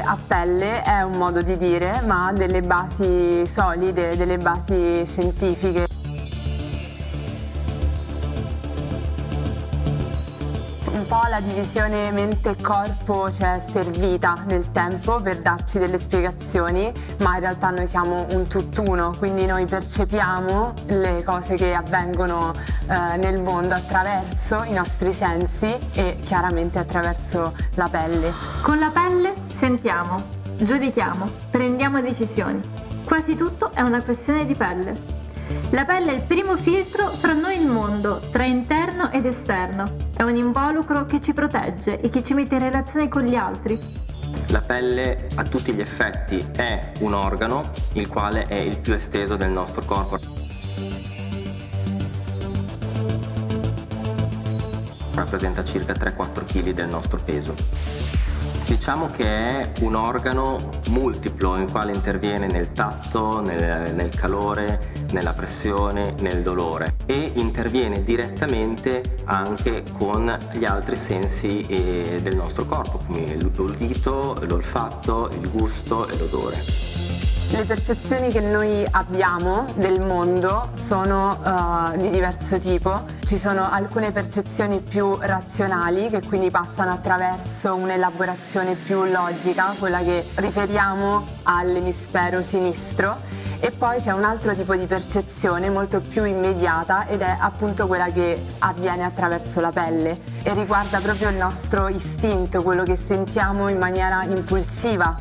a pelle è un modo di dire, ma ha delle basi solide, delle basi scientifiche. Un po' la divisione mente-corpo ci è servita nel tempo per darci delle spiegazioni, ma in realtà noi siamo un tutt'uno, quindi noi percepiamo le cose che avvengono nel mondo attraverso i nostri sensi e chiaramente attraverso la pelle. Con la pelle sentiamo, giudichiamo, prendiamo decisioni. Quasi tutto è una questione di pelle. La pelle è il primo filtro fra noi e il mondo, tra interno ed esterno. È un involucro che ci protegge e che ci mette in relazione con gli altri. La pelle a tutti gli effetti è un organo, il quale è il più esteso del nostro corpo. Rappresenta circa 3-4 kg del nostro peso. Diciamo che è un organo multiplo, il quale interviene nel tatto, nel calore, nella pressione, nel dolore, e interviene direttamente anche con gli altri sensi del nostro corpo, come l'udito, l'olfatto, il gusto e l'odore. Le percezioni che noi abbiamo del mondo sono di diverso tipo. Ci sono alcune percezioni più razionali che quindi passano attraverso un'elaborazione più logica, quella che riferiamo all'emisfero sinistro, e poi c'è un altro tipo di percezione molto più immediata ed è appunto quella che avviene attraverso la pelle e riguarda proprio il nostro istinto, quello che sentiamo in maniera impulsiva.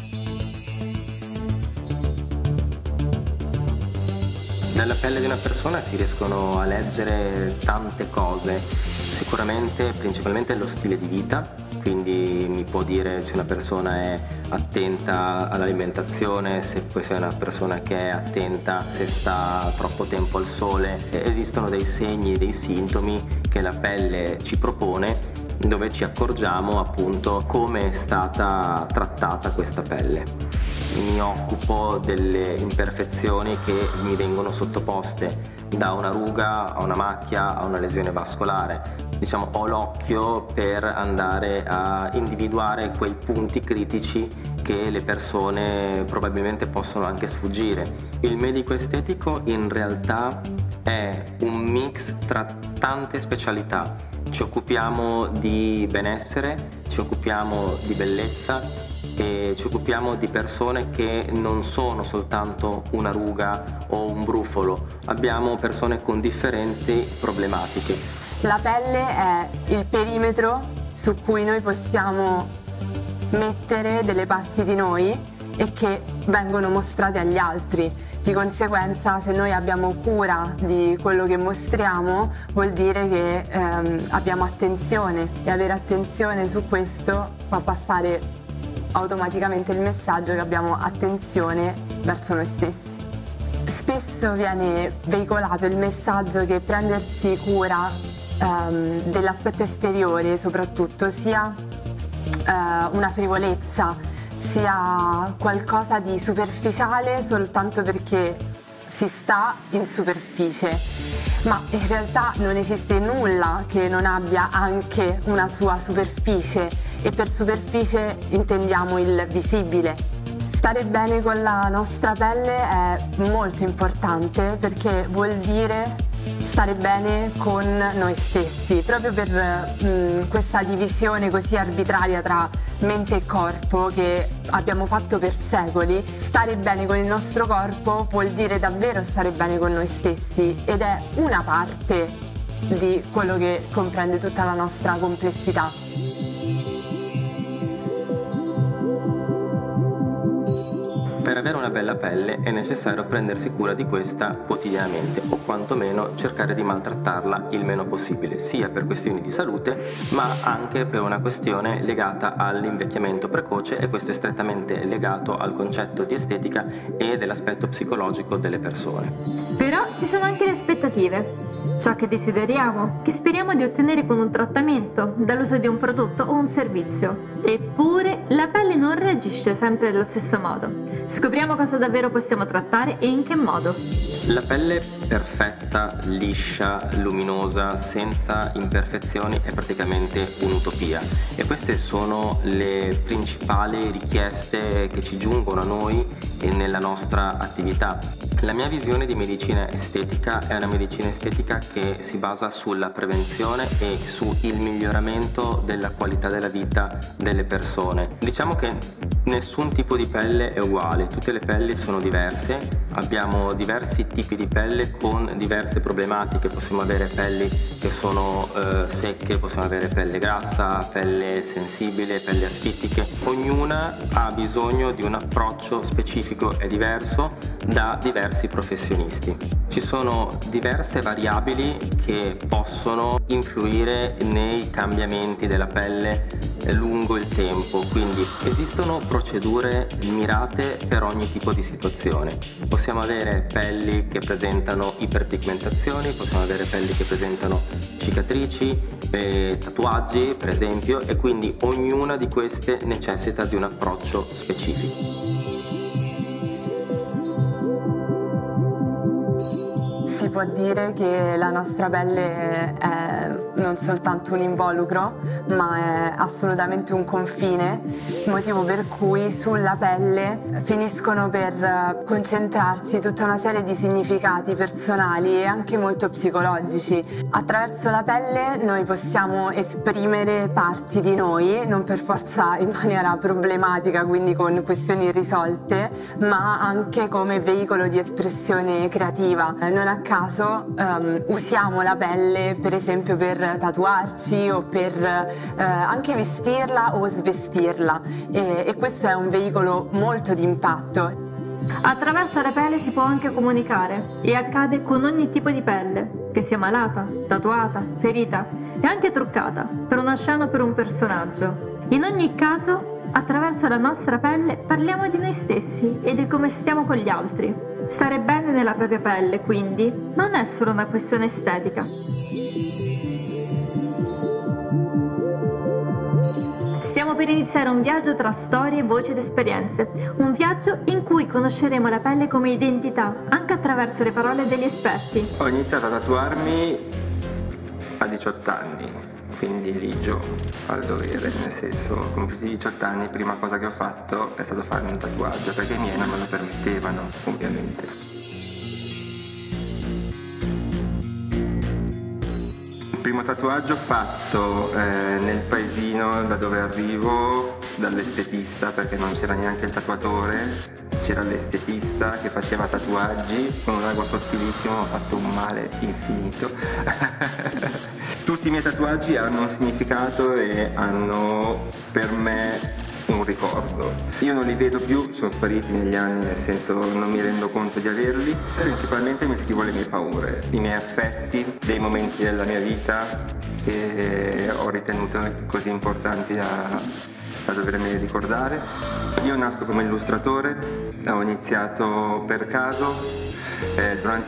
Dalla pelle di una persona si riescono a leggere tante cose, sicuramente principalmente lo stile di vita, quindi mi può dire se una persona è attenta all'alimentazione, se poi è una persona che è attenta se sta troppo tempo al sole. Esistono dei segni e dei sintomi che la pelle ci propone, dove ci accorgiamo appunto come è stata trattata questa pelle. Mi occupo delle imperfezioni che mi vengono sottoposte, da una ruga a una macchia a una lesione vascolare. Diciamo, ho l'occhio per andare a individuare quei punti critici che le persone probabilmente possono anche sfuggire. Il medico estetico in realtà è un mix tra tante specialità. Ci occupiamo di benessere, ci occupiamo di bellezza, e ci occupiamo di persone che non sono soltanto una ruga o un brufolo, abbiamo persone con differenti problematiche. La pelle è il perimetro su cui noi possiamo mettere delle parti di noi e che vengono mostrate agli altri. Di conseguenza, se noi abbiamo cura di quello che mostriamo, vuol dire che abbiamo attenzione, e avere attenzione su questo fa passare automaticamente il messaggio che abbiamo attenzione verso noi stessi. Spesso viene veicolato il messaggio che prendersi cura dell'aspetto esteriore soprattutto sia una frivolezza, sia qualcosa di superficiale soltanto perché si sta in superficie, ma in realtà non esiste nulla che non abbia anche una sua superficie, e per superficie intendiamo il visibile. Stare bene con la nostra pelle è molto importante perché vuol dire stare bene con noi stessi, proprio per questa divisione così arbitraria tra mente e corpo che abbiamo fatto per secoli. Stare bene con il nostro corpo vuol dire davvero stare bene con noi stessi ed è una parte di quello che comprende tutta la nostra complessità. Per avere una bella pelle è necessario prendersi cura di questa quotidianamente o quantomeno cercare di maltrattarla il meno possibile, sia per questioni di salute ma anche per una questione legata all'invecchiamento precoce, e questo è strettamente legato al concetto di estetica e dell'aspetto psicologico delle persone. Però ci sono anche le aspettative. ciò che desideriamo, che speriamo di ottenere con un trattamento, dall'uso di un prodotto o un servizio. Eppure la pelle non reagisce sempre allo stesso modo. Scopriamo cosa davvero possiamo trattare e in che modo. La pelle perfetta, liscia, luminosa, senza imperfezioni è praticamente un'utopia, e queste sono le principali richieste che ci giungono a noi e nella nostra attività. La mia visione di medicina estetica è una medicina estetica che si basa sulla prevenzione e sul miglioramento della qualità della vita delle persone. Diciamo che nessun tipo di pelle è uguale, tutte le pelli sono diverse, abbiamo diversi tipi di pelle con diverse problematiche. Possiamo avere pelli che sono secche, possiamo avere pelle grassa, pelle sensibile, pelle asfittiche. Ognuna ha bisogno di un approccio specifico e diverso da diversi professionisti. Ci sono diverse variabili che possono influire nei cambiamenti della pelle lungo il tempo, quindi esistono procedure mirate per ogni tipo di situazione. Possiamo avere pelli che presentano iperpigmentazioni, possiamo avere pelli che presentano cicatrici, tatuaggi per esempio, e quindi ognuna di queste necessita di un approccio specifico. Si può dire che la nostra pelle è non soltanto un involucro, ma è assolutamente un confine, motivo per cui sulla pelle finiscono per concentrarsi tutta una serie di significati personali e anche molto psicologici. Attraverso la pelle noi possiamo esprimere parti di noi, non per forza in maniera problematica, quindi con questioni irrisolte, ma anche come veicolo di espressione creativa. Non a caso usiamo la pelle per esempio per tatuarci o per anche vestirla o svestirla, e questo è un veicolo molto di impatto. Attraverso la pelle si può anche comunicare, e accade con ogni tipo di pelle, che sia malata, tatuata, ferita e anche truccata, per una scena o per un personaggio. In ogni caso, attraverso la nostra pelle parliamo di noi stessi e di come stiamo con gli altri. Stare bene nella propria pelle, quindi, non è solo una questione estetica. Stiamo per iniziare un viaggio tra storie, voci ed esperienze, un viaggio in cui conosceremo la pelle come identità, anche attraverso le parole degli esperti. Ho iniziato a tatuarmi a 18 anni, quindi ligio al dovere, nel senso, compiuti 18 anni, prima cosa che ho fatto è stato farmi un tatuaggio, perché i miei non me lo permettevano, ovviamente. Il primo tatuaggio fatto nel paesino da dove arrivo, dall'estetista, perché non c'era neanche il tatuatore, c'era l'estetista che faceva tatuaggi, con un ago sottilissimo mi ha fatto un male infinito. Tutti i miei tatuaggi hanno un significato e hanno per me un ricordo. Io non li vedo più, sono spariti negli anni, nel senso non mi rendo conto di averli. Principalmente mi scrivo le mie paure, i miei affetti, dei momenti della mia vita che ho ritenuto così importanti da dovermi ricordare. Io nasco come illustratore, ho iniziato per caso. Durante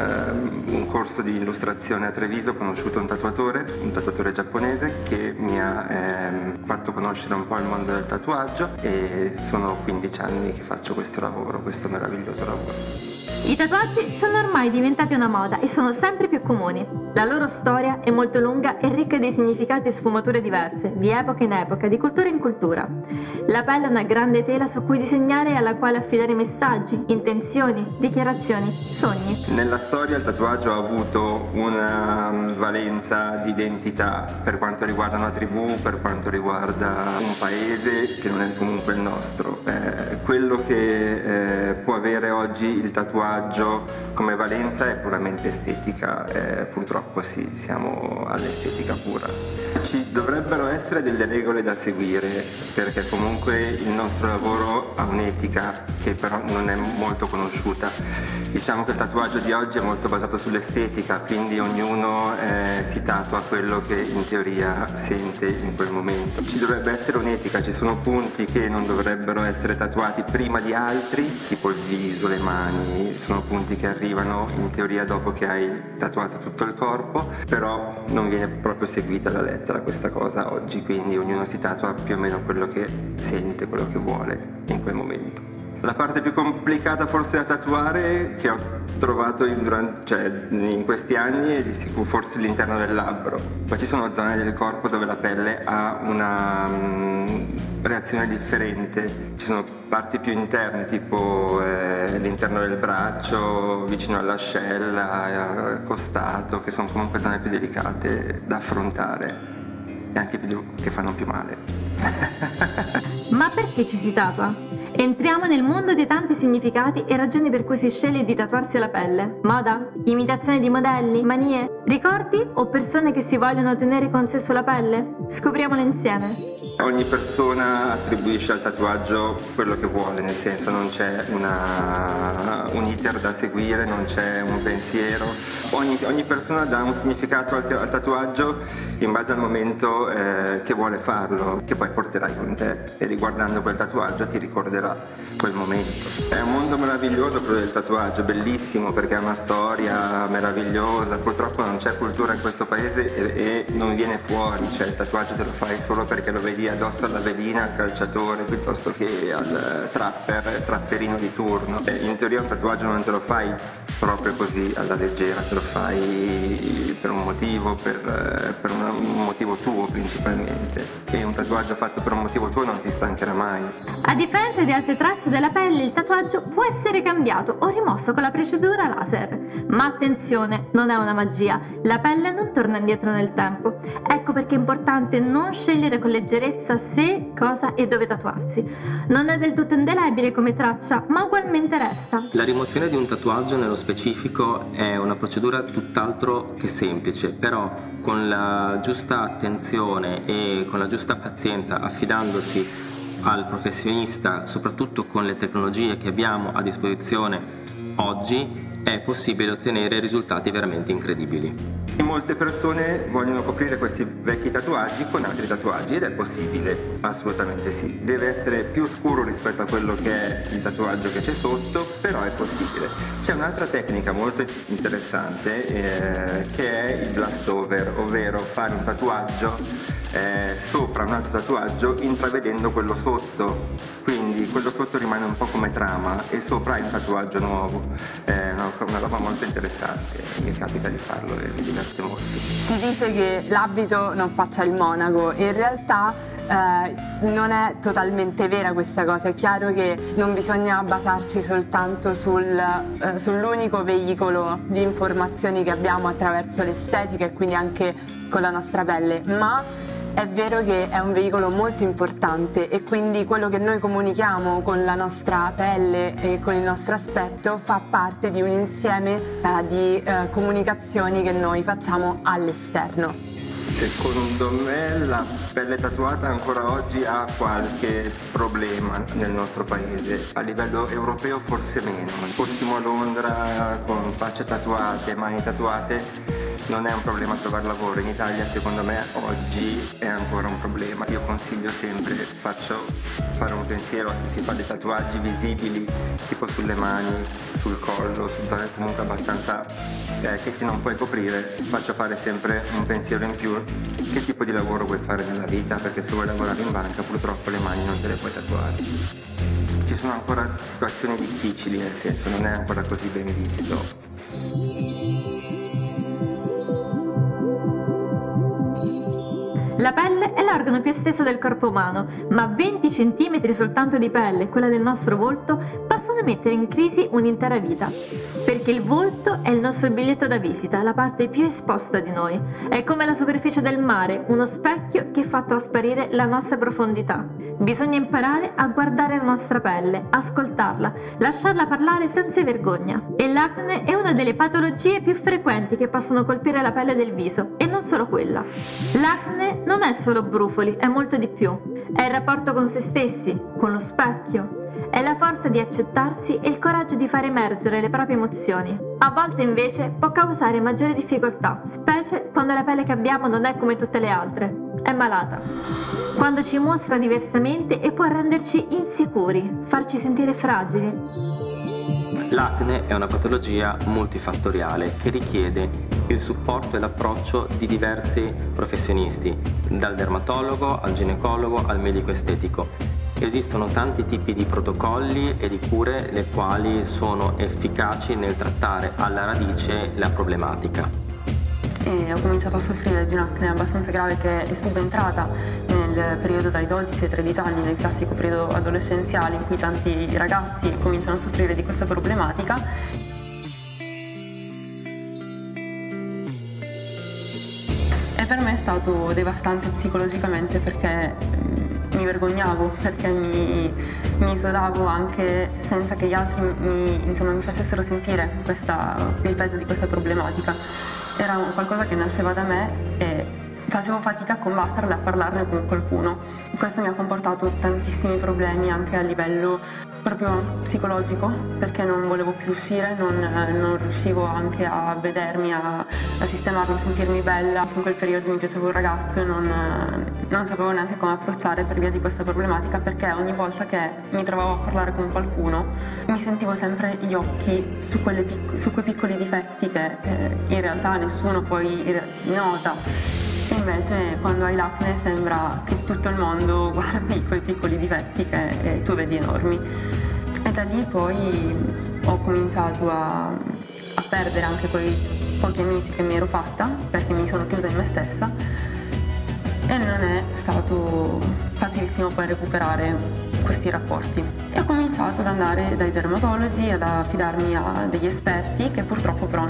un corso di illustrazione a Treviso ho conosciuto un tatuatore giapponese che mi ha fatto conoscere un po' il mondo del tatuaggio, e sono 15 anni che faccio questo lavoro, questo meraviglioso lavoro. I tatuaggi sono ormai diventati una moda e sono sempre più comuni. La loro storia è molto lunga e ricca di significati e sfumature diverse, di epoca in epoca, di cultura in cultura. La pelle è una grande tela su cui disegnare e alla quale affidare messaggi, intenzioni, dichiarazioni, sogni. Nella storia il tatuaggio ha avuto una valenza di identità per quanto riguarda una tribù, per quanto riguarda un paese che non è comunque il nostro. Quello che può avere oggi il tatuaggio come valenza è puramente estetica, purtroppo sì, siamo all'estetica pura. Ci dovrebbero essere delle regole da seguire, perché comunque il nostro lavoro ha un'etica che però non è molto conosciuta. Diciamo che il tatuaggio di oggi è molto basato sull'estetica, quindi ognuno si tatua quello che in teoria sente in quel momento. Ci dovrebbe essere un'etica, ci sono punti che non dovrebbero essere tatuati prima di altri, tipo il viso, le mani, sono punti che arrivano arrivano in teoria dopo che hai tatuato tutto il corpo, però non viene proprio seguita alla lettera questa cosa oggi, quindi ognuno si tatua più o meno quello che sente, quello che vuole in quel momento. La parte più complicata forse da tatuare che ho trovato in questi anni è di sicuro forse l'interno del labbro. Poi ci sono zone del corpo dove la pelle ha una reazione differente, ci sono parti più interne tipo l'interno del braccio, vicino all'ascella, costato, che sono comunque zone più delicate da affrontare e anche che fanno più male. Ma perché ci si tatua? Entriamo nel mondo dei tanti significati e ragioni per cui si sceglie di tatuarsi la pelle. Moda? Imitazione di modelli? Manie? Ricordi o persone che si vogliono tenere con sé sulla pelle? Scopriamolo insieme. Ogni persona attribuisce al tatuaggio quello che vuole, nel senso non c'è un iter da seguire, non c'è un pensiero. Ogni persona dà un significato al tatuaggio in base al momento che vuole farlo, che poi porterai con te e riguardando quel tatuaggio ti ricorderà quel momento. È un mondo meraviglioso quello del tatuaggio, bellissimo perché ha una storia meravigliosa. Purtroppo non c'è cultura in questo paese e non viene fuori, cioè il tatuaggio te lo fai solo perché lo vedi addosso alla velina, al calciatore piuttosto che al trapperino di turno. In teoria un tatuaggio non te lo fai proprio così alla leggera, te lo fai per un motivo, per un motivo tuo principalmente, e un tatuaggio fatto per un motivo tuo non ti stancherà mai. A differenza di altre tracce della pelle, il tatuaggio può essere cambiato o rimosso con la procedura laser. Ma attenzione, non è una magia, la pelle non torna indietro nel tempo. Ecco perché è importante non scegliere con leggerezza se, cosa e dove tatuarsi. Non è del tutto indelebile come traccia, ma ugualmente resta. La rimozione di un tatuaggio nello specifico è una procedura tutt'altro che semplice, però con la giusta attenzione e con la giusta pazienza, affidandosi al professionista, soprattutto con le tecnologie che abbiamo a disposizione oggi, è possibile ottenere risultati veramente incredibili. Molte persone vogliono coprire questi vecchi tatuaggi con altri tatuaggi ed è possibile, assolutamente sì. Deve essere più scuro rispetto a quello che è il tatuaggio che c'è sotto, però è possibile. C'è un'altra tecnica molto interessante che è il blast over, ovvero fare un tatuaggio sopra un altro tatuaggio intravedendo quello sotto, quindi quello sotto rimane un po' come trama e sopra hai un tatuaggio nuovo. È una roba molto interessante, mi capita di farlo e mi diverte molto. Si dice che l'abito non faccia il monaco, in realtà non è totalmente vera questa cosa. È chiaro che non bisogna basarci soltanto sull'unico veicolo di informazioni che abbiamo attraverso l'estetica e quindi anche con la nostra pelle, ma è vero che è un veicolo molto importante e quindi quello che noi comunichiamo con la nostra pelle e con il nostro aspetto fa parte di un insieme di comunicazioni che noi facciamo all'esterno. Secondo me la pelle tatuata ancora oggi ha qualche problema nel nostro paese, a livello europeo forse meno. Fossimo a Londra con facce tatuate, mani tatuate, non è un problema trovare lavoro. In Italia secondo me oggi è ancora un problema. Io consiglio sempre, faccio fare un pensiero a chi si fa dei tatuaggi visibili tipo sulle mani, sul collo, su zone comunque abbastanza che non puoi coprire. Faccio fare sempre un pensiero in più: che tipo di lavoro vuoi fare nella vita, perché se vuoi lavorare in banca purtroppo le mani non te le puoi tatuare. Ci sono ancora situazioni difficili, nel senso non è ancora così ben visto. La pelle è l'organo più esteso del corpo umano, ma 20 cm soltanto di pelle, quella del nostro volto, possono mettere in crisi un'intera vita. Perché il volto è il nostro biglietto da visita, la parte più esposta di noi. È come la superficie del mare, uno specchio che fa trasparire la nostra profondità. Bisogna imparare a guardare la nostra pelle, ascoltarla, lasciarla parlare senza vergogna. E l'acne è una delle patologie più frequenti che possono colpire la pelle del viso, e non solo quella. L'acne non è solo brufoli, è molto di più. È il rapporto con se stessi, con lo specchio. È la forza di accettarsi e il coraggio di far emergere le proprie emozioni. A volte invece può causare maggiore difficoltà, specie quando la pelle che abbiamo non è come tutte le altre, è malata. Quando ci mostra diversamente e può renderci insicuri, farci sentire fragili. L'acne è una patologia multifattoriale che richiede il supporto e l'approccio di diversi professionisti, dal dermatologo al ginecologo al medico estetico. Esistono tanti tipi di protocolli e di cure le quali sono efficaci nel trattare alla radice la problematica. E ho cominciato a soffrire di un'acne abbastanza grave che è subentrata nel periodo dai 12 ai 13 anni, nel classico periodo adolescenziale in cui tanti ragazzi cominciano a soffrire di questa problematica. E per me è stato devastante psicologicamente perché mi vergognavo, perché mi isolavo anche senza che gli altri mi facessero sentire il peso di questa problematica. Era qualcosa che nasceva da me e facevo fatica a combatterla, a parlarne con qualcuno. Questo mi ha comportato tantissimi problemi anche a livello proprio psicologico, perché non volevo più uscire, non riuscivo anche a vedermi, a sistemarmi, a sentirmi bella. In quel periodo mi piaceva un ragazzo e non sapevo neanche come approcciare per via di questa problematica, perché ogni volta che mi trovavo a parlare con qualcuno mi sentivo sempre gli occhi su quei piccoli difetti che in realtà nessuno poi nota. E invece quando hai l'acne sembra che tutto il mondo guardi quei piccoli difetti che tu vedi enormi. E da lì poi ho cominciato a perdere anche quei pochi amici che mi ero fatta, perché mi sono chiusa in me stessa, e non è stato facilissimo poi recuperare questi rapporti. E ho cominciato ad andare dai dermatologi, ad affidarmi a degli esperti che purtroppo però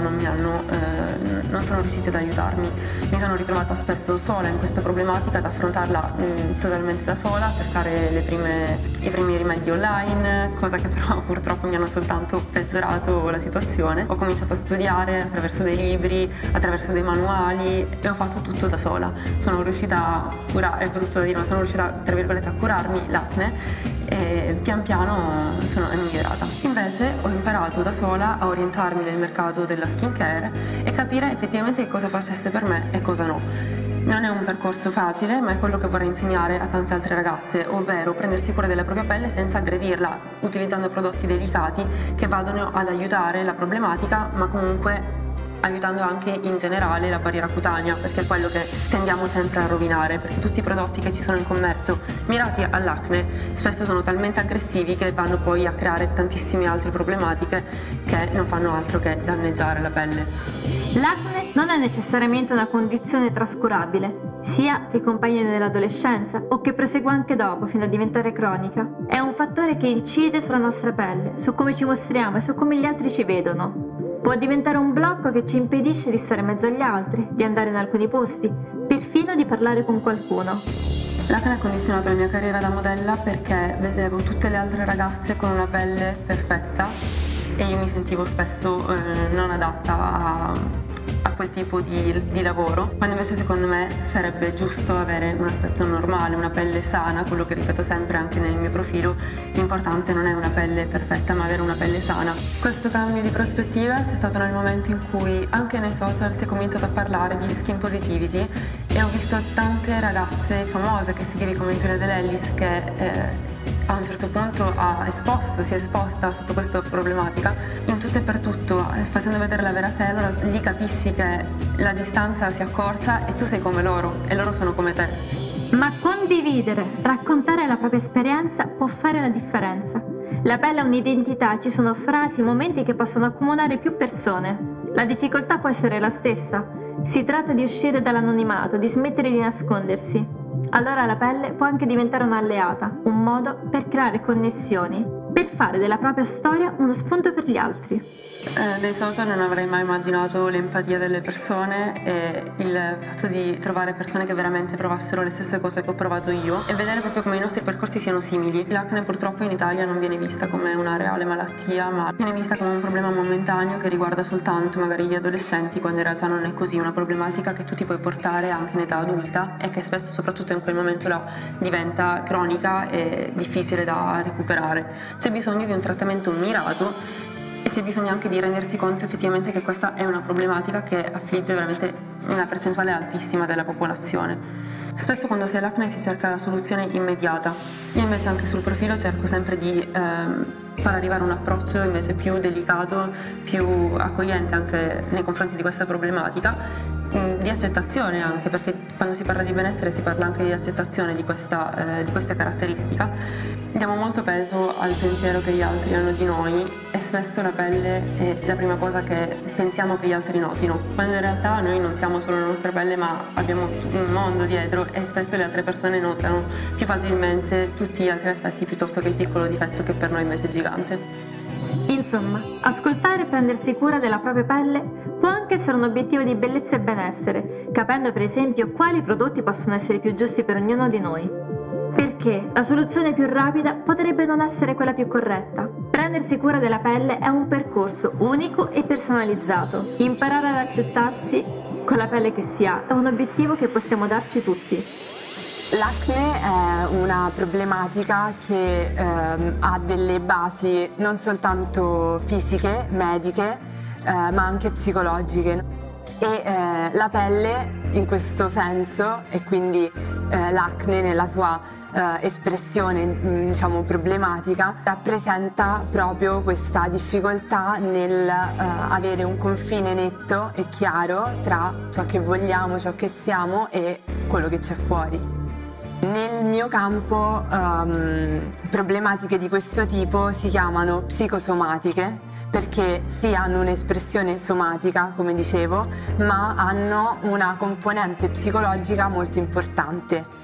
non sono riusciti ad aiutarmi. Mi sono ritrovata spesso sola in questa problematica, ad affrontarla totalmente da sola, a cercare i primi rimedi online, cosa che però purtroppo mi hanno soltanto peggiorato la situazione. Ho cominciato a studiare attraverso dei libri, attraverso dei manuali, e ho fatto tutto da sola. Sono riuscita a curare, è brutto da dire, ma sono riuscita tra virgolette a curarmi l'acne e pian piano è migliorata. Invece ho imparato da sola a orientarmi nel mercato della skincare e capire effettivamente che cosa facesse per me e cosa no. Non è un percorso facile, ma è quello che vorrei insegnare a tante altre ragazze, ovvero prendersi cura della propria pelle senza aggredirla, utilizzando prodotti delicati che vadano ad aiutare la problematica, ma comunque aiutando anche in generale la barriera cutanea, perché è quello che tendiamo sempre a rovinare, perché tutti i prodotti che ci sono in commercio mirati all'acne spesso sono talmente aggressivi che vanno poi a creare tantissime altre problematiche che non fanno altro che danneggiare la pelle. L'acne non è necessariamente una condizione trascurabile, sia che compagna nell'adolescenza o che prosegue anche dopo fino a diventare cronica. È un fattore che incide sulla nostra pelle, su come ci mostriamo e su come gli altri ci vedono. Può diventare un blocco che ci impedisce di stare in mezzo agli altri, di andare in alcuni posti, perfino di parlare con qualcuno. L'acne ha condizionato la mia carriera da modella perché vedevo tutte le altre ragazze con una pelle perfetta e io mi sentivo spesso non adatta a quel tipo di lavoro, quando invece secondo me sarebbe giusto avere un aspetto normale, una pelle sana, quello che ripeto sempre anche nel mio profilo. L'importante non è una pelle perfetta, ma avere una pelle sana. Questo cambio di prospettiva c'è stato nel momento in cui anche nei social si è cominciato a parlare di skin positivity e ho visto tante ragazze famose che seguivi come Giulia De Lellis che a un certo punto si è esposta sotto questa problematica in tutto e per tutto, facendo vedere la vera sé. Allora lì capisci che la distanza si accorcia e tu sei come loro e loro sono come te. Ma condividere, raccontare la propria esperienza può fare la differenza. La pelle ha un'identità, ci sono frasi, momenti che possono accomunare più persone. La difficoltà può essere la stessa. Si tratta di uscire dall'anonimato, di smettere di nascondersi. Allora la pelle può anche diventare un'alleata, un modo per creare connessioni, per fare della propria storia uno spunto per gli altri. Dei social non avrei mai immaginato l'empatia delle persone e il fatto di trovare persone che veramente provassero le stesse cose che ho provato io e vedere proprio come i nostri percorsi siano simili. L'acne purtroppo in Italia non viene vista come una reale malattia, ma viene vista come un problema momentaneo che riguarda soltanto magari gli adolescenti, quando in realtà non è così. Una problematica che tu ti puoi portare anche in età adulta e che spesso, soprattutto in quel momento là, diventa cronica e difficile da recuperare. C'è bisogno di un trattamento mirato e c'è bisogno anche di rendersi conto effettivamente che questa è una problematica che affligge veramente una percentuale altissima della popolazione. Spesso quando si ha l'acne si cerca la soluzione immediata, Io invece anche sul profilo cerco sempre di far arrivare un approccio invece più delicato, più accogliente anche nei confronti di questa problematica, di accettazione anche, perché quando si parla di benessere si parla anche di accettazione di questa caratteristica. Diamo molto peso al pensiero che gli altri hanno di noi e spesso la pelle è la prima cosa che pensiamo che gli altri notino, quando in realtà noi non siamo solo la nostra pelle ma abbiamo un mondo dietro e spesso le altre persone notano più facilmente tutti gli altri aspetti piuttosto che il piccolo difetto che per noi invece è gigante. Insomma, ascoltare e prendersi cura della propria pelle può anche essere un obiettivo di bellezza e benessere, capendo per esempio quali prodotti possono essere più giusti per ognuno di noi. Perché la soluzione più rapida potrebbe non essere quella più corretta. Prendersi cura della pelle è un percorso unico e personalizzato. Imparare ad accettarsi con la pelle che si ha è un obiettivo che possiamo darci tutti. L'acne è una problematica che ha delle basi non soltanto fisiche, mediche, ma anche psicologiche. E la pelle in questo senso, e quindi l'acne nella sua espressione diciamo problematica, rappresenta proprio questa difficoltà nel avere un confine netto e chiaro tra ciò che vogliamo, ciò che siamo e quello che c'è fuori. Nel mio campo problematiche di questo tipo si chiamano psicosomatiche, perché sì hanno un'espressione somatica, come dicevo, ma hanno una componente psicologica molto importante.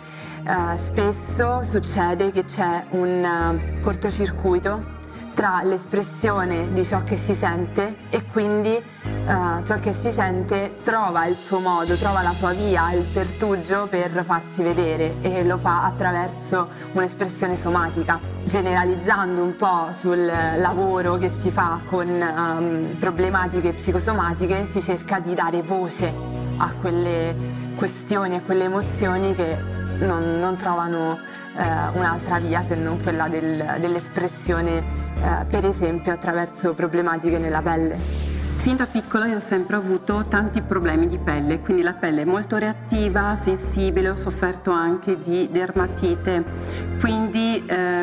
Spesso succede che c'è un cortocircuito tra l'espressione di ciò che si sente e quindi ciò che si sente trova il suo modo, trova la sua via, il pertugio per farsi vedere e lo fa attraverso un'espressione somatica. Generalizzando un po' sul lavoro che si fa con problematiche psicosomatiche, si cerca di dare voce a quelle questioni, a quelle emozioni che non trovano un'altra via se non quella dell'espressione, per esempio attraverso problematiche nella pelle. Sin da piccola io ho sempre avuto tanti problemi di pelle, quindi la pelle è molto reattiva, sensibile, ho sofferto anche di dermatite, quindi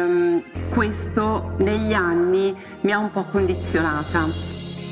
questo negli anni mi ha un po' condizionata.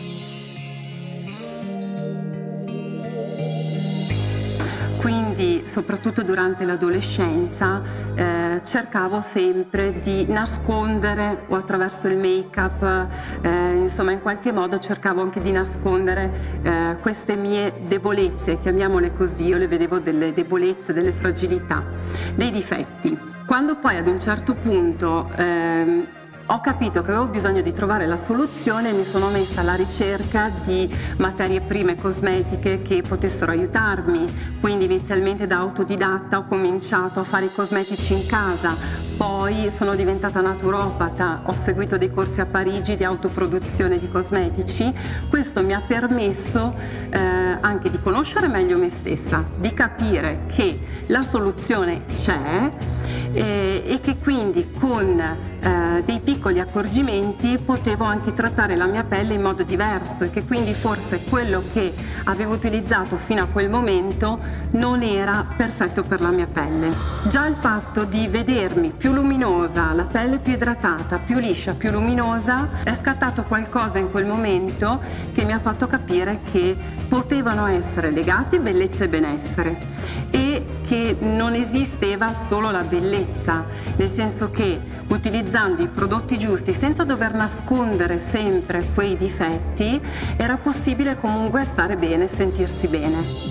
Quindi soprattutto durante l'adolescenza cercavo sempre di nascondere o attraverso il make-up, insomma in qualche modo cercavo anche di nascondere queste mie debolezze, chiamiamole così, io le vedevo delle debolezze, delle fragilità, dei difetti. Quando poi ad un certo punto ho capito che avevo bisogno di trovare la soluzione e mi sono messa alla ricerca di materie prime cosmetiche che potessero aiutarmi, quindi inizialmente da autodidatta ho cominciato a fare i cosmetici in casa, poi sono diventata naturopata, ho seguito dei corsi a Parigi di autoproduzione di cosmetici. Questo mi ha permesso anche di conoscere meglio me stessa, di capire che la soluzione c'è e che quindi con dei piccoli accorgimenti potevo anche trattare la mia pelle in modo diverso e che quindi forse quello che avevo utilizzato fino a quel momento non era perfetto per la mia pelle. Già il fatto di vedermi più luminosa, la pelle più idratata, più liscia, più luminosa, è scattato qualcosa in quel momento che mi ha fatto capire che potevano essere legati bellezza e benessere e che non esisteva solo la bellezza, nel senso che utilizzando i prodotti giusti senza dover nascondere sempre quei difetti era possibile comunque stare bene e sentirsi bene.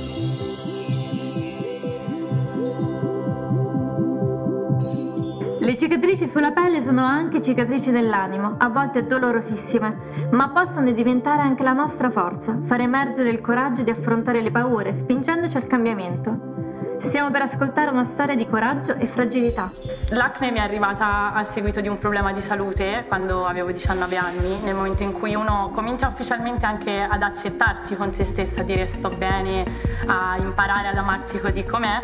Le cicatrici sulla pelle sono anche cicatrici dell'animo, a volte dolorosissime, ma possono diventare anche la nostra forza, far emergere il coraggio di affrontare le paure, spingendoci al cambiamento. Stiamo per ascoltare una storia di coraggio e fragilità. L'acne mi è arrivata a seguito di un problema di salute quando avevo 19 anni, nel momento in cui uno comincia ufficialmente anche ad accettarsi con se stessa, a dire sto bene, a imparare ad amarsi così com'è.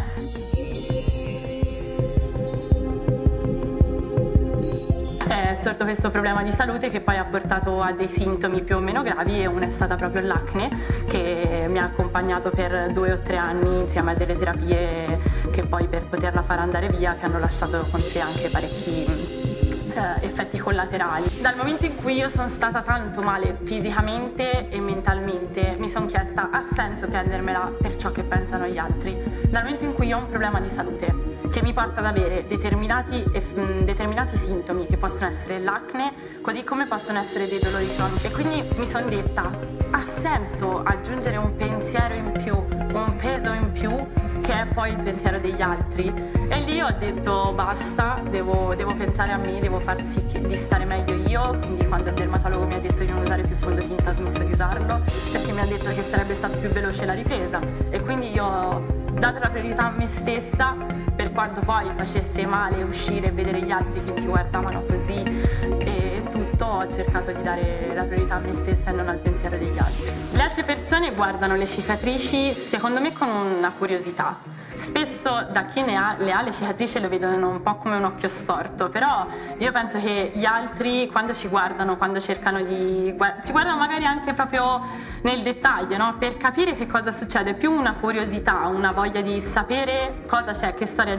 sorto questo problema di salute che poi ha portato a dei sintomi più o meno gravi, e una è stata proprio l'acne, che mi ha accompagnato per 2 o 3 anni insieme a delle terapie che poi, per poterla far andare via, che hanno lasciato con sé anche parecchi effetti collaterali. Dal momento in cui io sono stata tanto male fisicamente e mentalmente, mi sono chiesta: ha senso prendermela per ciò che pensano gli altri? Dal momento in cui ho un problema di salute che mi porta ad avere determinati sintomi, che possono essere l'acne, così come possono essere dei dolori cronici, e quindi mi sono detta: ha senso aggiungere un pensiero in più, un peso in più, che è poi il pensiero degli altri? E lì ho detto: basta, devo pensare a me, devo far sì di stare meglio io. Quindi quando il dermatologo mi ha detto di non usare più fondotinta, ho smesso di usarlo, perché mi ha detto che sarebbe stato più veloce la ripresa, e quindi io ho dato la priorità a me stessa, per quanto poi facesse male uscire e vedere gli altri che ti guardavano così e tutto. Ho cercato di dare la priorità a me stessa e non al pensiero degli altri. Le altre persone guardano le cicatrici, secondo me, con una curiosità. Spesso da chi le ha le cicatrici lo vedono un po' come un occhio storto, però io penso che gli altri, quando ci guardano, quando cercano ti guardano magari anche proprio nel dettaglio, no? Per capire che cosa succede, più una curiosità, una voglia di sapere cosa c'è, che storia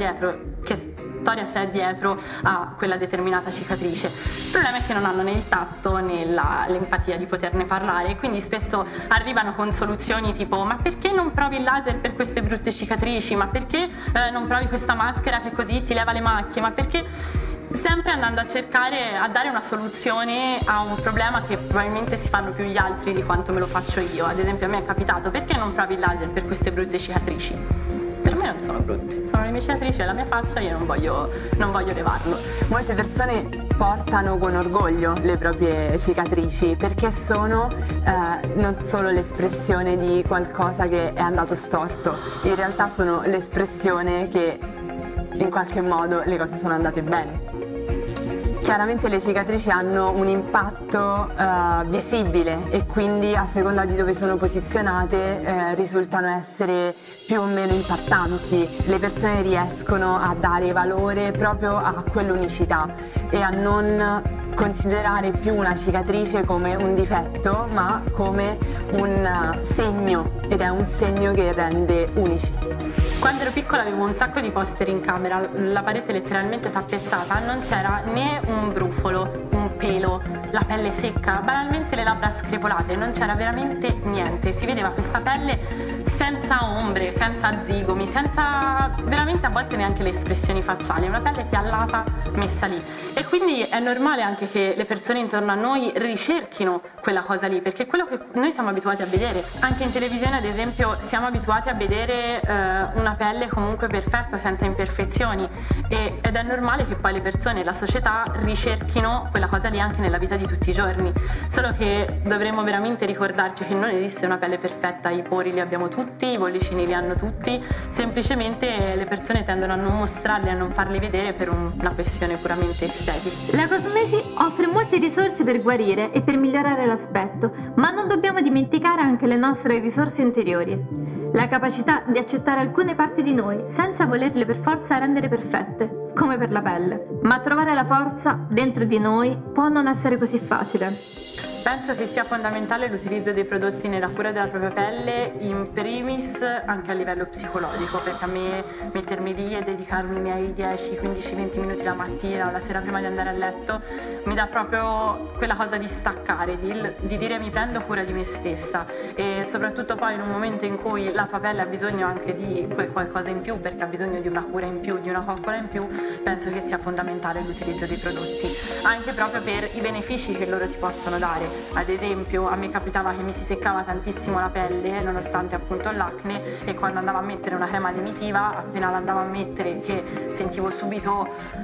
c'è dietro a quella determinata cicatrice. Il problema è che non hanno né il tatto né l'empatia di poterne parlare, quindi spesso arrivano con soluzioni tipo: ma perché non provi il laser per queste brutte cicatrici? Ma perché non provi questa maschera che così ti leva le macchie? Ma perché... sempre andando a cercare a dare una soluzione a un problema che probabilmente si fanno più gli altri di quanto me lo faccio io. Ad esempio, a me è capitato: perché non provi il laser per queste brutte cicatrici? Per me non sono brutte, sono le mie cicatrici, è la mia faccia, io non voglio levarlo. Molte persone portano con orgoglio le proprie cicatrici, perché sono non solo l'espressione di qualcosa che è andato storto, in realtà sono l'espressione che in qualche modo le cose sono andate bene. Chiaramente le cicatrici hanno un impatto visibile, e quindi a seconda di dove sono posizionate risultano essere più o meno impattanti. Le persone riescono a dare valore proprio a quell'unicità e a non considerare più una cicatrice come un difetto, ma come un segno, ed è un segno che rende unici. Quando ero piccola avevo un sacco di poster in camera, la parete letteralmente tappezzata, non c'era né un brufolo, un pelo, la pelle secca, banalmente le labbra screpolate, non c'era veramente niente. Si vedeva questa pelle senza ombre, senza zigomi, senza veramente a volte neanche le espressioni facciali, una pelle piallata messa lì. E quindi è normale anche che le persone intorno a noi ricerchino quella cosa lì, perché è quello che noi siamo abituati a vedere. Anche in televisione, ad esempio, siamo abituati a vedere una pelle comunque perfetta, senza imperfezioni, ed è normale che poi le persone e la società ricerchino quella cosa lì anche nella vita di tutti i giorni. Solo che dovremmo veramente ricordarci che non esiste una pelle perfetta, i pori li abbiamo tutti, i bollicini li hanno tutti, semplicemente le persone tendono a non mostrarli, a non farli vedere per una questione puramente estetica. La cosmesi offre molte risorse per guarire e per migliorare l'aspetto, ma non dobbiamo dimenticare anche le nostre risorse interiori. La capacità di accettare alcune parti di noi senza volerle per forza rendere perfette, come per la pelle. Ma trovare la forza dentro di noi può non essere così facile. Penso che sia fondamentale l'utilizzo dei prodotti nella cura della propria pelle, in primis anche a livello psicologico, perché a me mettermi lì e dedicarmi i miei 10, 15, 20 minuti la mattina o la sera prima di andare a letto mi dà proprio quella cosa di staccare, di dire: mi prendo cura di me stessa. E soprattutto poi in un momento in cui la tua pelle ha bisogno anche di quel qualcosa in più, perché ha bisogno di una cura in più, di una coccola in più, penso che sia fondamentale l'utilizzo dei prodotti, anche proprio per i benefici che loro ti possono dare. Ad esempio, a me capitava che mi si seccava tantissimo la pelle nonostante appunto l'acne, e quando andavo a mettere una crema lenitiva, appena l'andavo a mettere, che sentivo subito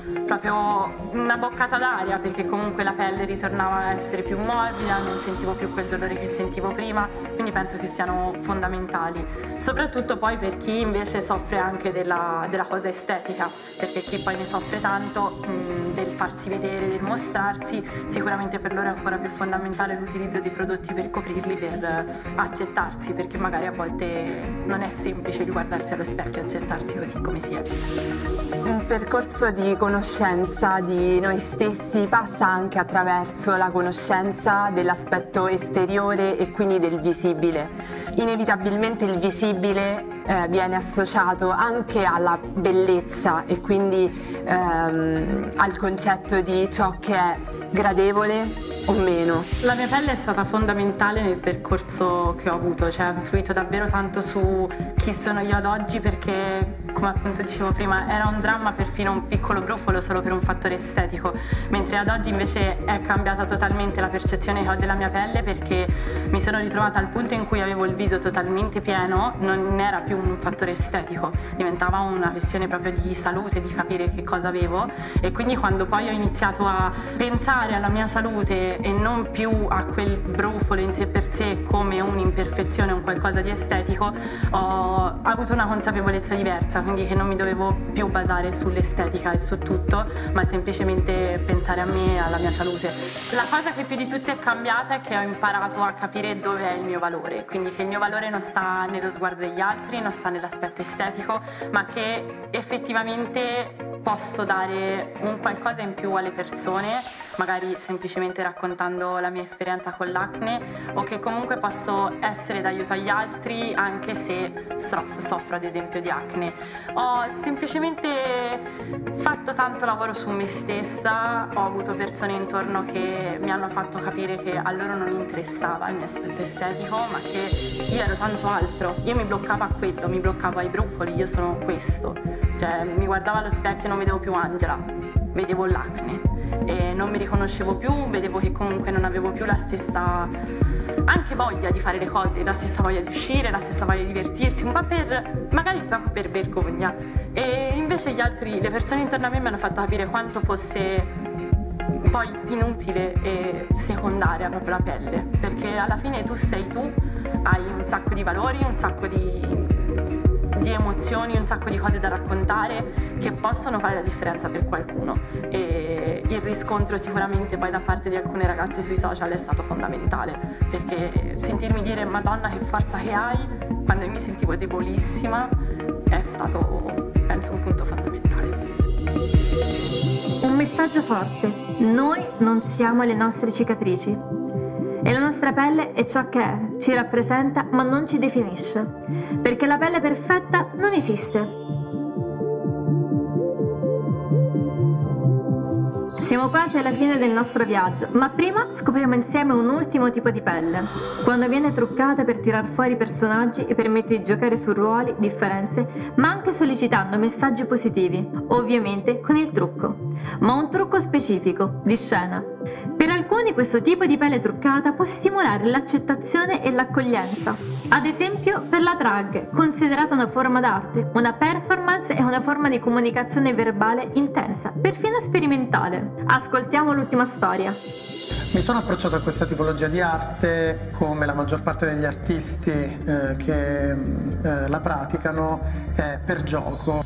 proprio una boccata d'aria, perché comunque la pelle ritornava a essere più morbida, non sentivo più quel dolore che sentivo prima. Quindi penso che siano fondamentali, soprattutto poi per chi invece soffre anche della cosa estetica, perché chi poi ne soffre tanto del farsi vedere, del mostrarsi, sicuramente per loro è ancora più fondamentale l'utilizzo di prodotti per coprirli, per accettarsi, perché magari a volte non è semplice guardarsi allo specchio e accettarsi così come si è. Un percorso di conoscenza di noi stessi passa anche attraverso la conoscenza dell'aspetto esteriore e quindi del visibile. Inevitabilmente il visibile viene associato anche alla bellezza e quindi al concetto di ciò che è gradevole o meno. La mia pelle è stata fondamentale nel percorso che ho avuto, cioè ha influito davvero tanto su chi sono io ad oggi, perché come appunto dicevo prima era un dramma perfino un piccolo brufolo solo per un fattore estetico, mentre ad oggi invece è cambiata totalmente la percezione che ho della mia pelle, perché mi sono ritrovata al punto in cui avevo il viso totalmente pieno, non era più un fattore estetico, diventava una questione proprio di salute, di capire che cosa avevo, e quindi quando poi ho iniziato a pensare alla mia salute e non più a quel brufolo in sé per sé come un'imperfezione, un qualcosa di estetico, ho avuto una consapevolezza diversa, quindi che non mi dovevo più basare sull'estetica e su tutto, ma semplicemente pensare a me e alla mia salute. La cosa che più di tutte è cambiata è che ho imparato a capire dove è il mio valore, quindi che il mio valore non sta nello sguardo degli altri, non sta nell'aspetto estetico, ma che effettivamente posso dare un qualcosa in più alle persone, magari semplicemente raccontando la mia esperienza con l'acne, o che comunque posso essere d'aiuto agli altri anche se soffro ad esempio di acne. Ho semplicemente fatto tanto lavoro su me stessa, ho avuto persone intorno che mi hanno fatto capire che a loro non interessava il mio aspetto estetico, ma che io ero tanto altro, io mi bloccavo a quello, mi bloccavo ai brufoli, io sono questo, cioè mi guardavo allo specchio e non vedevo più Angela, vedevo l'acne e non mi riconoscevo più, vedevo che comunque non avevo più la stessa anche voglia di fare le cose, la stessa voglia di uscire, la stessa voglia di divertirsi, un po' magari proprio per vergogna, e invece le persone intorno a me mi hanno fatto capire quanto fosse poi inutile e secondaria proprio la pelle, perché alla fine tu sei tu, hai un sacco di valori, un sacco di emozioni, un sacco di cose da raccontare che possono fare la differenza per qualcuno, e il riscontro sicuramente poi da parte di alcune ragazze sui social è stato fondamentale, perché sentirmi dire Madonna che forza che hai quando io mi sentivo debolissima è stato, penso, un punto fondamentale. Un messaggio forte: noi non siamo le nostre cicatrici. E la nostra pelle è ciò che è, ci rappresenta ma non ci definisce, perché la pelle perfetta non esiste. Siamo quasi alla fine del nostro viaggio, ma prima scopriamo insieme un ultimo tipo di pelle, quando viene truccata per tirar fuori i personaggi e permette di giocare su ruoli, differenze, ma anche sollecitando messaggi positivi, ovviamente con il trucco, ma un trucco specifico, di scena. Per alcuni questo tipo di pelle truccata può stimolare l'accettazione e l'accoglienza. Ad esempio per la drag, considerata una forma d'arte, una performance e una forma di comunicazione verbale intensa, perfino sperimentale. Ascoltiamo l'ultima storia. Mi sono approcciato a questa tipologia di arte come la maggior parte degli artisti che la praticano per gioco.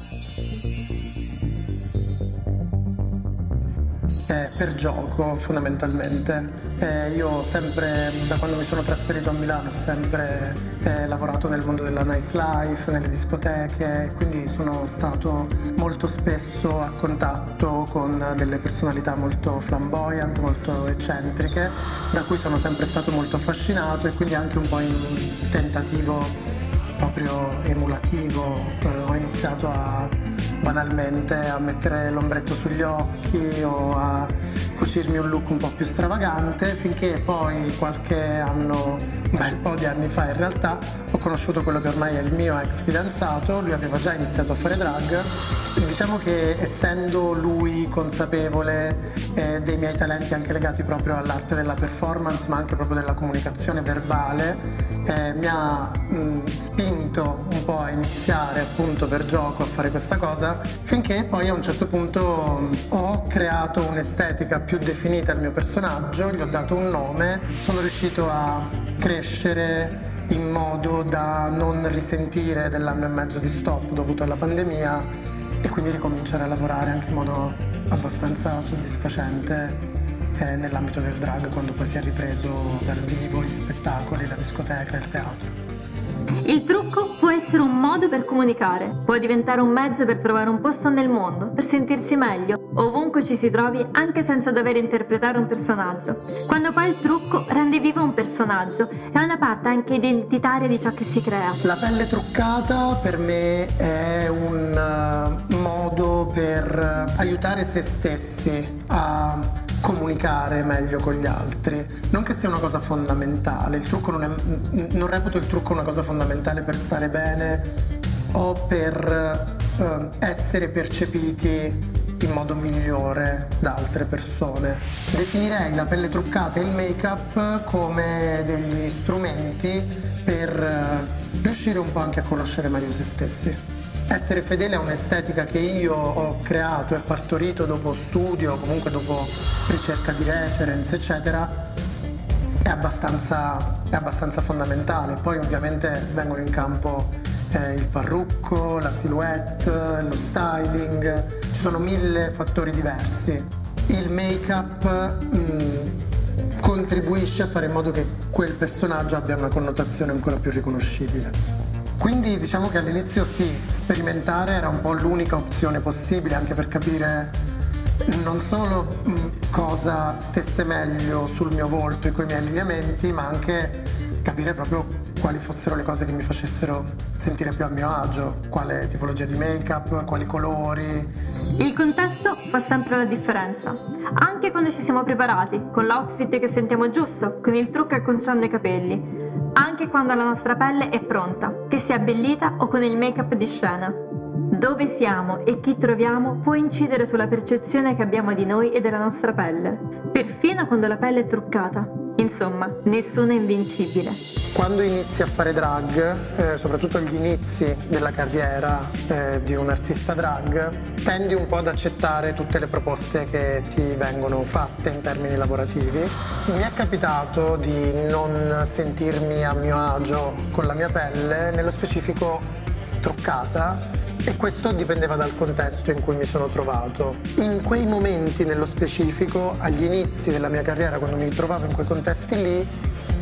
Per gioco fondamentalmente. Io sempre, da quando mi sono trasferito a Milano, ho sempre lavorato nel mondo della nightlife, nelle discoteche, quindi sono stato molto spesso a contatto con delle personalità molto flamboyant, molto eccentriche, da cui sono sempre stato molto affascinato, e quindi anche un po' in un tentativo proprio emulativo ho iniziato banalmente a mettere l'ombretto sugli occhi o a cucirmi un look un po' più stravagante, finché poi qualche anno, un bel po' di anni fa in realtà, ho conosciuto quello che ormai è il mio ex fidanzato. Lui aveva già iniziato a fare drag, diciamo che essendo lui consapevole dei miei talenti anche legati proprio all'arte della performance, ma anche proprio della comunicazione verbale, mi ha spinto un po' a iniziare appunto per gioco a fare questa cosa, finché poi a un certo punto ho creato un'estetica più definita al mio personaggio, gli ho dato un nome, sono riuscito a crescere in modo da non risentire dell'anno e mezzo di stop dovuto alla pandemia, e quindi ricominciare a lavorare anche in modo abbastanza soddisfacente nell'ambito del drag, quando poi si è ripreso dal vivo gli spettacoli, la discoteca, il teatro. Il trucco può essere un modo per comunicare, può diventare un mezzo per trovare un posto nel mondo, per sentirsi meglio, ovunque ci si trovi, anche senza dover interpretare un personaggio. Quando poi il trucco rende vivo un personaggio, è una parte anche identitaria di ciò che si crea. La pelle truccata per me è un modo per aiutare se stessi a comunicare meglio con gli altri. Non che sia una cosa fondamentale, il trucco non reputo il trucco una cosa fondamentale per stare bene o per essere percepiti in modo migliore da altre persone. Definirei la pelle truccata e il make-up come degli strumenti per riuscire un po' anche a conoscere meglio se stessi. Essere fedele a un'estetica che io ho creato e partorito dopo studio, comunque dopo ricerca di reference, eccetera, è abbastanza fondamentale. Poi ovviamente vengono in campo il parrucco, la silhouette, lo styling, ci sono 1000 fattori diversi. Il make-up contribuisce a fare in modo che quel personaggio abbia una connotazione ancora più riconoscibile. Quindi diciamo che all'inizio sì, sperimentare era un po' l'unica opzione possibile, anche per capire non solo cosa stesse meglio sul mio volto e coi miei allineamenti, ma anche capire proprio quali fossero le cose che mi facessero sentire più a mio agio, quale tipologia di make-up, quali colori. Il contesto fa sempre la differenza, anche quando ci siamo preparati, con l'outfit che sentiamo giusto, con il trucco acconciando i capelli. Anche quando la nostra pelle è pronta, che sia abbellita o con il make-up di scena. Dove siamo e chi troviamo può incidere sulla percezione che abbiamo di noi e della nostra pelle, perfino quando la pelle è truccata. Insomma, nessuno è invincibile. Quando inizi a fare drag, soprattutto agli inizi della carriera di un artista drag, tendi un po' ad accettare tutte le proposte che ti vengono fatte in termini lavorativi. Mi è capitato di non sentirmi a mio agio con la mia pelle, nello specifico truccata, e questo dipendeva dal contesto in cui mi sono trovato. In quei momenti nello specifico, agli inizi della mia carriera, quando mi trovavo in quei contesti lì,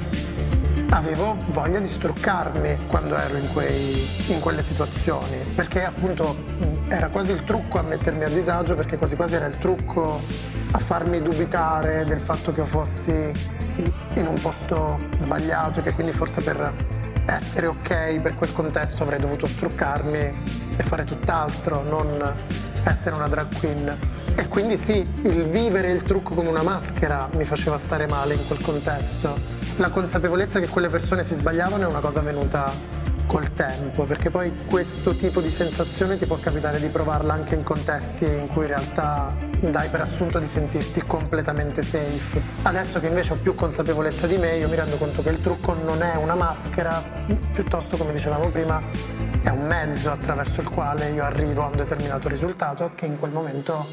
avevo voglia di struccarmi quando ero in quelle situazioni, perché appunto era quasi il trucco a mettermi a disagio, perché quasi quasi era il trucco a farmi dubitare del fatto che io fossi in un posto sbagliato e che quindi forse per essere ok per quel contesto avrei dovuto struccarmi e fare tutt'altro, non essere una drag queen. E quindi sì, il vivere il trucco come una maschera mi faceva stare male in quel contesto. La consapevolezza che quelle persone si sbagliavano è una cosa venuta col tempo, perché poi questo tipo di sensazione ti può capitare di provarla anche in contesti in cui in realtà dai per assunto di sentirti completamente safe. Adesso che invece ho più consapevolezza di me, io mi rendo conto che il trucco non è una maschera, piuttosto, come dicevamo prima, è un mezzo attraverso il quale io arrivo a un determinato risultato che in quel momento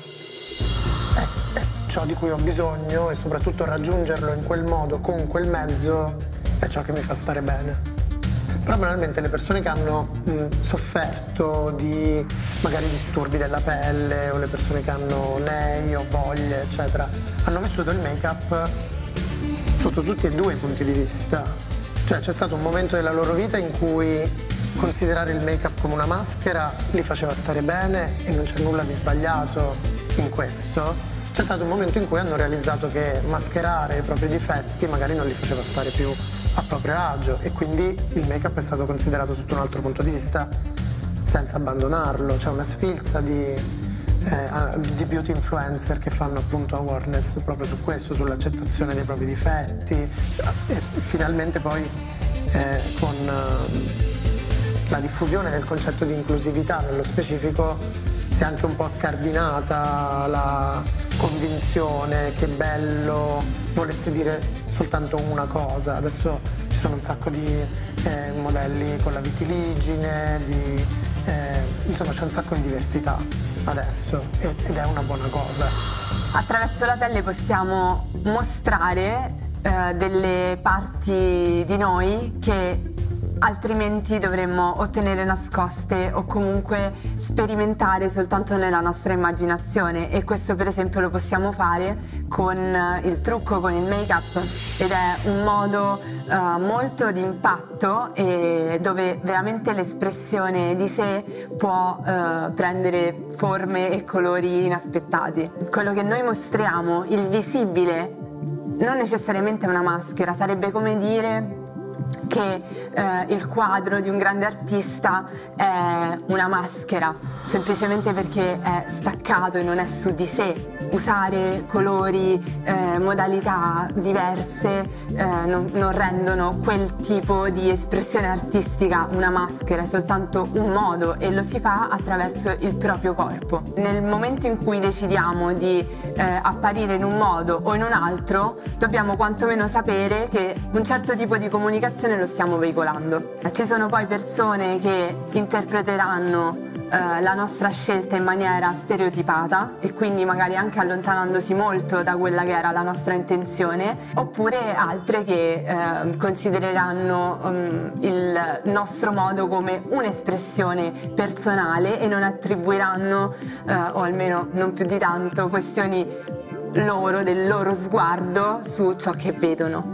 è ciò di cui ho bisogno, e soprattutto raggiungerlo in quel modo, con quel mezzo, è ciò che mi fa stare bene. Però banalmente le persone che hanno sofferto di magari disturbi della pelle, o le persone che hanno nei o voglie, eccetera, hanno vissuto il make-up sotto tutti e due i punti di vista. Cioè c'è stato un momento della loro vita in cui considerare il make-up come una maschera li faceva stare bene e non c'è nulla di sbagliato in questo. C'è stato un momento in cui hanno realizzato che mascherare i propri difetti magari non li faceva stare più a proprio agio, e quindi il make-up è stato considerato sotto un altro punto di vista senza abbandonarlo. C'è una sfilza di beauty influencer che fanno appunto awareness proprio su questo, sull'accettazione dei propri difetti, e finalmente poi con la diffusione del concetto di inclusività nello specifico si è anche un po' scardinata la convinzione che bello volesse dire soltanto una cosa. Adesso ci sono un sacco di modelli con la vitiligine, insomma c'è un sacco di diversità adesso, ed è una buona cosa. Attraverso la pelle possiamo mostrare delle parti di noi che altrimenti dovremmo o tenere nascoste o comunque sperimentare soltanto nella nostra immaginazione, e questo per esempio lo possiamo fare con il trucco, con il make-up, ed è un modo molto di impatto e dove veramente l'espressione di sé può prendere forme e colori inaspettati. Quello che noi mostriamo, il visibile, non necessariamente è una maschera, sarebbe come dire che il quadro di un grande artista è una maschera, semplicemente perché è staccato e non è su di sé. Usare colori, modalità diverse non rendono quel tipo di espressione artistica una maschera, è soltanto un modo, e lo si fa attraverso il proprio corpo. Nel momento in cui decidiamo di apparire in un modo o in un altro, dobbiamo quantomeno sapere che un certo tipo di comunicazione lo stiamo veicolando. Ci sono poi persone che interpreteranno la nostra scelta in maniera stereotipata e quindi magari anche allontanandosi molto da quella che era la nostra intenzione, oppure altre che considereranno il nostro modo come un'espressione personale e non attribuiranno, o almeno non più di tanto, questioni loro, del loro sguardo su ciò che vedono.